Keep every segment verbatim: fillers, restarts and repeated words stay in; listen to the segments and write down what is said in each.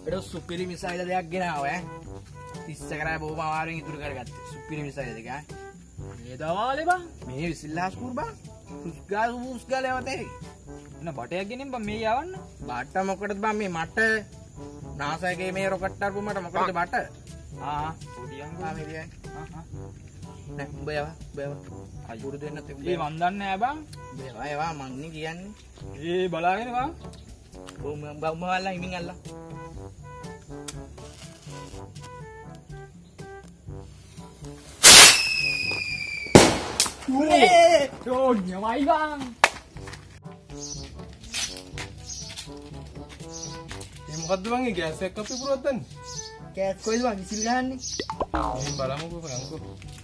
අපිට සුපිරි මිසයිල දෙයක් ගෙනාවා ඈ. තිස්ස කරා බොහොම අමාරුවෙන් ඉතුරු කරගත්තේ. සුපිරි මිසයිල දෙක ඈ. මේ දවාලේ බං. මේ විසිල්ලාස් කුර බං. සුස්ගාල් සුස්ගාල් යවතේ. එන බටයක් ගෙනින් බං මේ යවන්න. බාට මොකටද බං මේ මට නාසයගේ මේ රොකට් අරපු මට මොකටද බට? ආ පොඩියන් ආ මේ දියයි. ආ ආ. නෑ උඹ යවා උඹ යවා. අයුරු දෙන්න තේ. මේ මන් දන්නේ නෑ බං. උඹ යවා යවා මන් නේ කියන්නේ. ඒ බලාගෙන බං. උඹ උඹ වල්ලා හිමින් අල්ලා. උනේ යෝඤ්ඤමයි බං. මේ මොකද්ද බං ඒ ගෑස් එකක් අපේ පුරවත් දන්නේ? කෑත් කොයිද බං ඉසිල් ගහන්නේ? මේ බලමුකෝ බලමුකෝ.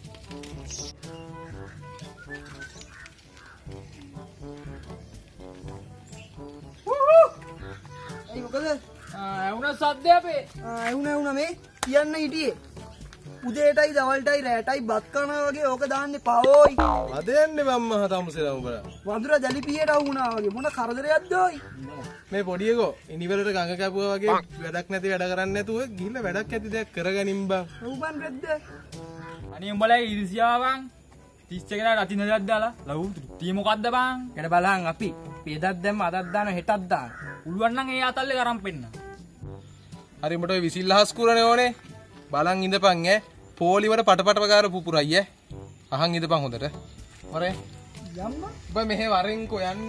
අයි මොකද? ආ වුණා සද්ද අපේ. ආ ඇහුණා ඇහුණා මේ කියන්න හිටියේ. උදේටයි දවල්ටයි රැටයි බත් කනවා වගේ ඕක දාන්නේ පවෝයි. අද යන්නේ මම මහ තමුසෙලා උඹලා. වඳුර ජලිපියට වුණා වගේ මොන කරදරයක්ද ඔයි? මේ පොඩි එකෝ ඉනිවලට ගඟ කැපුවා වගේ වැඩක් නැති වැඩ කරන්නේ නැතුව ගිහිල්ලා වැඩක් ඇති දෙයක් කරගනින් බං. ඔව් බං රෙද්ද. අනේ උඹලා ඉරිසියාවන් තිස් එකකට අතින් හදලා දාලා ලව් තී මොකද්ද බං? එන බලහන් අපි පෙදක් දැම්ම අදක් දාන හෙටක් දාන. උළුවන් නම් ඒ අතල්ලේ කරන් පෙන්න. හරි උඹට ඔය විසිල්ලහස් කුරනේ ඕනේ. බලන් ඉඳපන් ඈ. පොලි වල පටපට ගාර පුපුරයි ඈ. අහන් ඉඳපන් හොඳට. හොරේ. යම්ම. ඔබ මෙහෙ වරෙන්කෝ යන්න.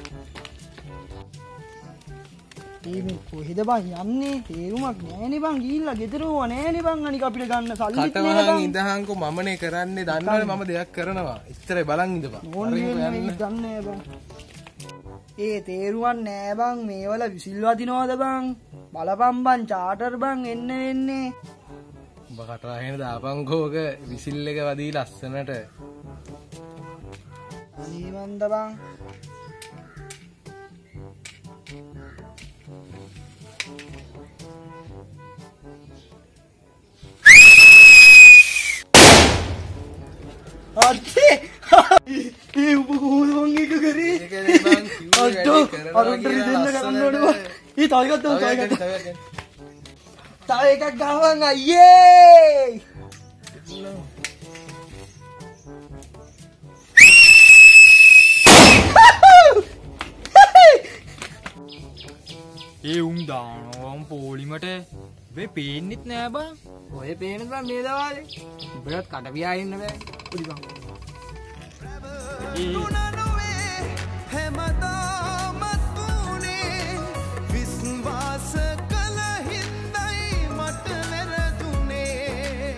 මේ කොහෙද බං යන්නේ? තේරුමක් නෑනේ බං ගිහිල්ලා ගෙදරව නෑනේ බං අනික අපිට ගන්න සල්ලිත් නෑ බං. කටවහන් ඉඳහන්කෝ මමනේ කරන්නේ දන්නවනේ මම දෙයක් කරනවා. ඉතරේ බලන් ඉඳපන්. ඕන්නේ ගන්නෑ බං. ඒ තේරුවක් නෑ බං මේවල විසිල් වදිනවද බං? බලපන් බං චාටර් බං එන්න එන්නේ. උඹ කටවහන දාපන්කෝක විසිල් එක වදී ලස්සනට. අනිවන්ද බං. අත්තේ ඒ උඹ කොහොමද මං එක කරේ? ඒකනේ බං කිව්වේ වැඩි කරනවා අරුන්ට දෙන්න ගන්න ඕනේ බං. ඊ තව එකක් තව එකක් තව එකක් ගහවන් අයියේ. ඒ උන් දානවා පොලිමට වෙ පේන්නෙත් නෑ බං. ඔය පේනද බං මේ දවාලේ? උඹලත් කට පියා ඉන්න බෑ. පුඩි බං. ඒ